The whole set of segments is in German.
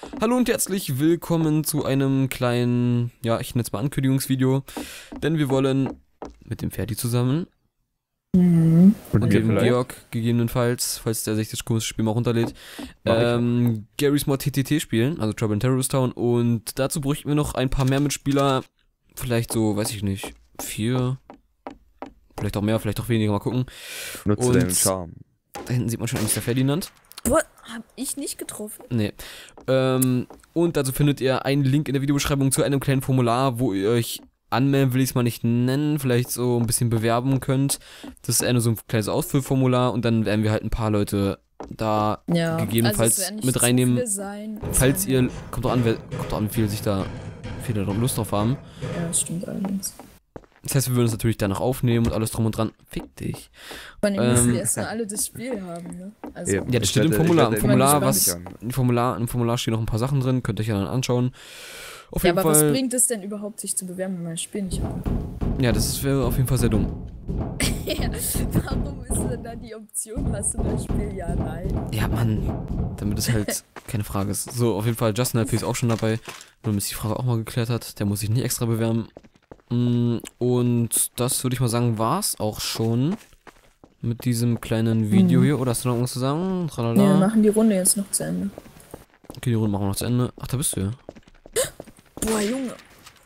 Hallo und herzlich willkommen zu einem kleinen, ja, ich nenne es mal Ankündigungsvideo, denn wir wollen mit dem Ferdi zusammen Und und wir dem vielleicht? Georg gegebenenfalls, falls der sich das komische Spiel mal runterlädt, Garry's Mod TTT spielen, also Trouble in Terrorist Town, und dazu bräuchten wir noch ein paar mehr Mitspieler, vielleicht so, weiß ich nicht, 4, vielleicht auch mehr, vielleicht auch weniger, mal gucken. Nutze Und deinen Charme. da hinten sieht man schon Mr. Ferdinand. Boah, hab ich nicht getroffen? Nee. Und dazu findet ihr einen Link in der Videobeschreibung zu einem kleinen Formular, wo ihr euch anmelden, will ich es mal nicht nennen, vielleicht so ein bisschen bewerben könnt. Das ist eher nur so ein kleines Ausfüllformular und dann werden wir halt ein paar Leute da Ja, gegebenenfalls also es werden nicht mit zu reinnehmen. viele sein. Falls ihr, kommt drauf an, wie viele da Lust drauf haben. Ja, das stimmt allerdings. Das heißt, wir würden es natürlich danach aufnehmen und alles drum und dran. Fick dich. Vor allem müssen erstmal alle das Spiel haben, ne? Also, Ja, das steht im Formular. Im werde Formular stehen noch ein paar Sachen drin, könnt ihr euch ja dann anschauen. Auf ja, jeden aber Fall, was bringt es denn überhaupt, sich zu bewerben, wenn man das Spiel nicht hat? ja, das wäre auf jeden Fall sehr dumm. Ja, warum ist denn da die Option, hast du das Spiel? Ja, nein. Ja, Mann, damit es halt keine Frage ist. So, auf jeden Fall, Justin natürlich ist auch schon dabei, nur bis die Frage auch mal geklärt hat. Der muss sich nicht extra bewerben. Und das würde ich mal sagen, war's auch schon mit diesem kleinen Video hier. Oder hast du noch irgendwas zu sagen? Ja, wir machen die Runde jetzt noch zu Ende. Okay, die Runde machen wir noch zu Ende. Ach, da bist du ja. Boah, Junge.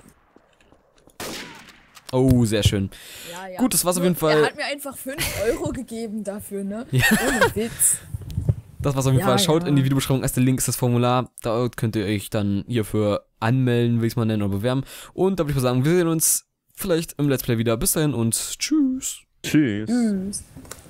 Oh, sehr schön. Ja, ja. Gut, das war's auf jeden Fall. Er hat mir einfach 5 Euro gegeben dafür, ne? Ja. Ohne Witz. Das war's auf jeden Ja, Fall. Schaut ja. in die Videobeschreibung. Erster Link ist das Formular. Da könnt ihr euch dann hierfür anmelden, will ich es mal nennen, oder bewerben. Und da würde ich mal sagen, wir sehen uns vielleicht im Let's Play wieder. Bis dahin und tschüss. Tschüss. Tschüss.